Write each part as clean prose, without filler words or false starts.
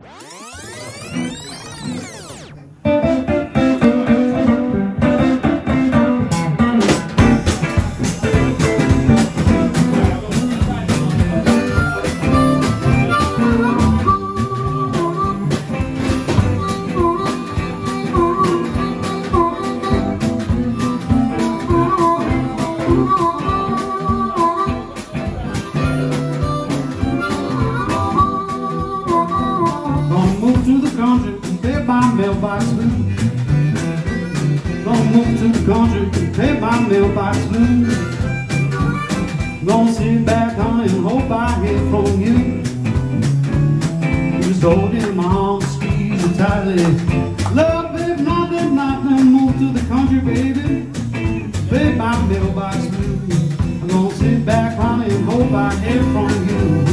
Mailbox blue. Gonna move to the country, pay my mailbox blue. Gonna sit back, honey, and hope I hear from you. Just hold in my arms, squeeze it tightly. Love, babe, not that night, then move to the country, baby. Pay my mailbox blue. I'm gonna sit back, honey, and hope I hear from you.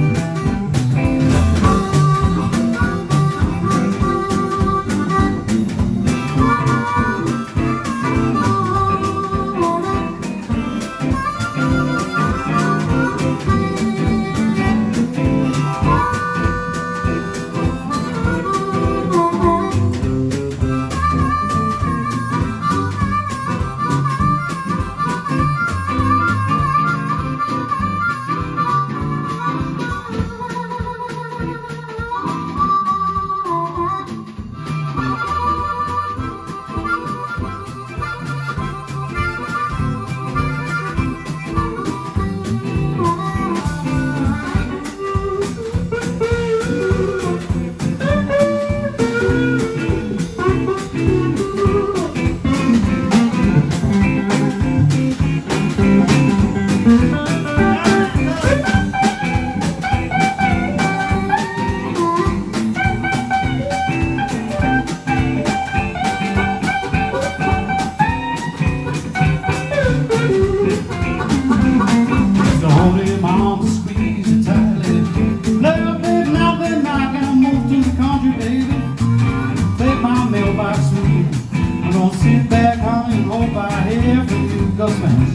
Sit back, honey, and hope I hear from you. Go smash.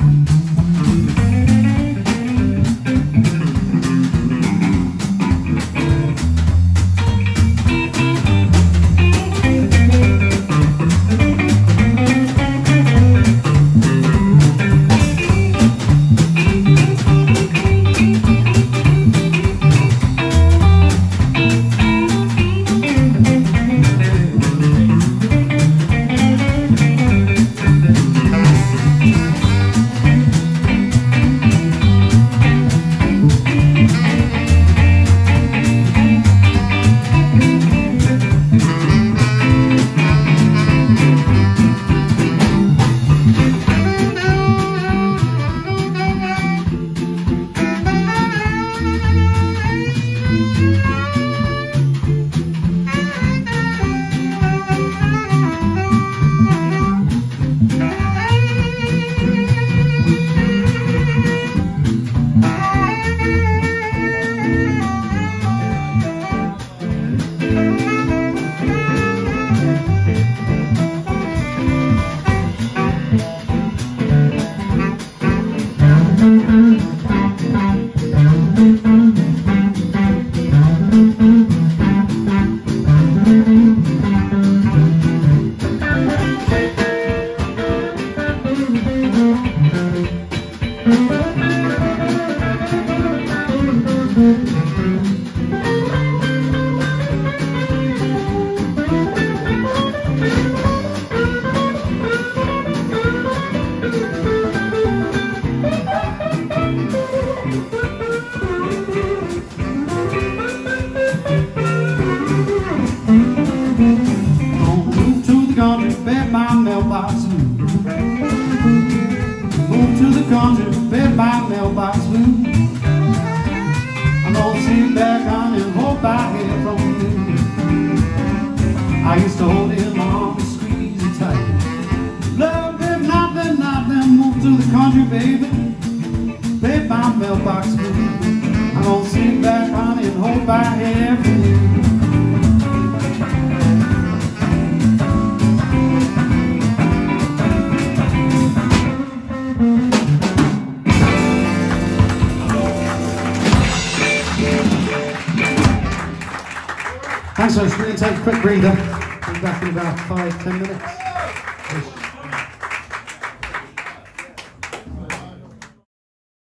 Move to the country, bed my mailbox blue. I'm gonna sit back, honey, and hope I hear from you. I used to hold in my arms, squeeze it tight. Love, if not, then move to the country, baby. Bed my mailbox blue. I'm gonna sit back, honey, and hope I hear from you. Thanks so much. We're going to take a quick breather. Be back in about 5-10 minutes.